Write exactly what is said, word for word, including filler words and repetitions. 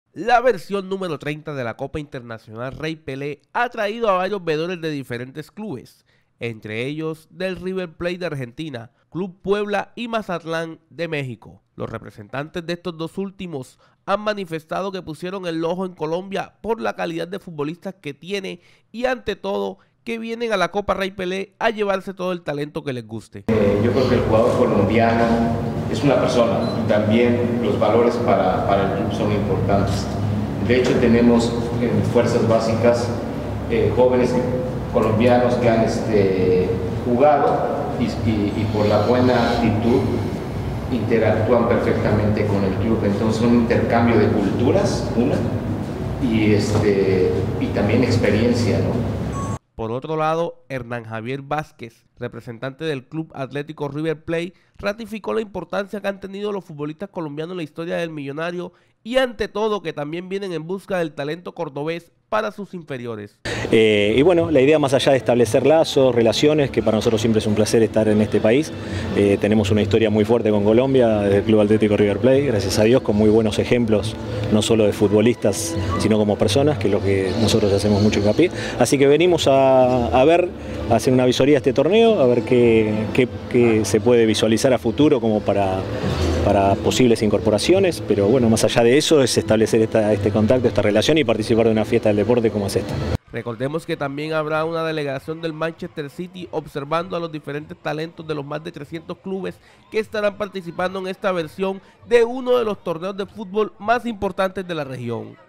La versión número treinta de la Copa Internacional Rey Pelé ha traído a varios veedores de diferentes clubes, entre ellos del River Plate de Argentina, Club Puebla y Mazatlán de México. Los representantes de estos dos últimos han manifestado que pusieron el ojo en Colombia por la calidad de futbolistas que tiene y ante todo que vienen a la Copa Rey Pelé a llevarse todo el talento que les guste. Eh, yo creo que el jugador colombiano es una persona y también los valores para, para el club son importantes. De hecho tenemos en fuerzas básicas eh, jóvenes colombianos que han este, jugado y, y, y por la buena actitud interactúan perfectamente con el club. Entonces un intercambio de culturas, una, y, este, y también experiencia, ¿no? Por otro lado, Hernán Javier Vázquez, representante del Club Atlético River Plate, ratificó la importancia que han tenido los futbolistas colombianos en la historia del millonario y ante todo que también vienen en busca del talento cordobés para sus inferiores. Eh, y bueno, la idea más allá de establecer lazos, relaciones, que para nosotros siempre es un placer estar en este país. Eh, tenemos una historia muy fuerte con Colombia, desde el Club Atlético River Plate, gracias a Dios, con muy buenos ejemplos, no solo de futbolistas, sino como personas, que es lo que nosotros hacemos mucho hincapié. Así que venimos a, a ver, a hacer una visoría de este torneo, a ver qué, qué, qué se puede visualizar a futuro como para, para posibles incorporaciones, pero bueno, más allá de eso es establecer esta, este contacto, esta relación y participar de una fiesta del deporte como es esta. Recordemos que también habrá una delegación del Manchester City observando a los diferentes talentos de los más de trescientos clubes que estarán participando en esta versión de uno de los torneos de fútbol más importantes de la región.